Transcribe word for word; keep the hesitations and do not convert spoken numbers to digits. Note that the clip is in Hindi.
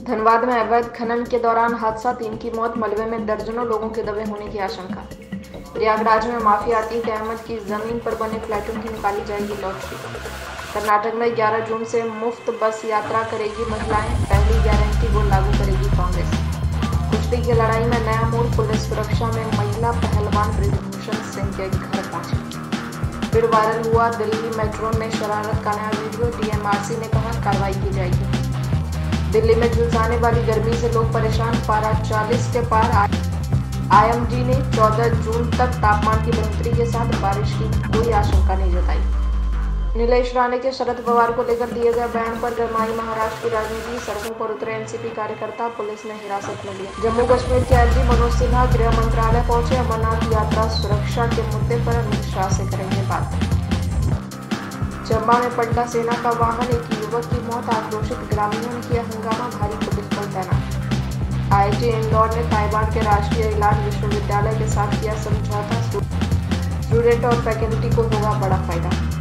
धनबाद में अवैध खनन के दौरान हादसा, तीन की मौत, मलबे में दर्जनों लोगों के दबे होने की आशंका। प्रयागराज में माफिया अतीक अहमद की जमीन पर बने फ्लैटों की निकाली जाएगी लॉटरी। कर्नाटक में ग्यारह जून से मुफ्त बस यात्रा करेगी महिलाएं, पहली गारंटी को लागू करेगी कांग्रेस। कुश्ती की लड़ाई में नया मोड़, पुलिस सुरक्षा में महिला पहलवान ब्रिजभूषण सिंह के घर पहुंची। फिर वायरल हुआ दिल्ली मेट्रो में शरारत का नया वीडियो, डीएमआरसी ने कहा कार्रवाई की जाएगी। दिल्ली में झुलसाने वाली गर्मी से लोग परेशान, पारा चालीस के पार। आईएमडी ने चौदह जून तक तापमान की बढ़ोतरी के साथ बारिश की कोई आशंका नहीं जताई। नीलेश राणे के शरद पवार को लेकर दिए गए बयान पर गरमाई महाराष्ट्र की राजनीति, सड़कों पर उतरे एनसीपी कार्यकर्ता, पुलिस ने हिरासत में लिया। जम्मू कश्मीर के एसपी मनोज सिन्हा गृह मंत्रालय पहुंचे, अमरनाथ यात्रा सुरक्षा के मुद्दे पर अमित शाह से करेंगे बात। चंबा में पलटा सेना का वाहन, एक युवक की मौत, आक्रोशित ग्रामीणों ने किया हंगामा, भारी पुलिस बल तैनात। आईआईटी इंदौर ने ताइवान के राष्ट्रीय इलाज विश्वविद्यालय के साथ किया समझौता, स्टूडेंट और फैकल्टी को होगा बड़ा फायदा।